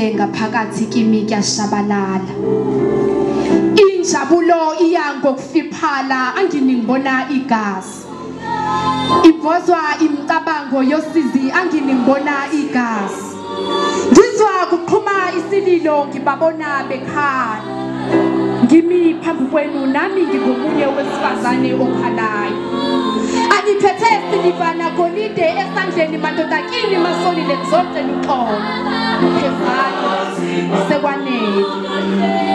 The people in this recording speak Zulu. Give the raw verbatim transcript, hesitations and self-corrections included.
konke ngaphakathi kimi kuyashabalala. Injabulo iya ngokufiphala angini ngibona igazi. Ibozwa imicabango yosizi angini ngibona igazi. Ngizwa kuqhuma isililo ngibabona bekhala. Ngimi phambi kwenu nami ngingomunye wesifazane okhalayo. Angiphethe silivana golide esandleni madoda kini masolile ngizocela uxolo. Phezani sekwanele.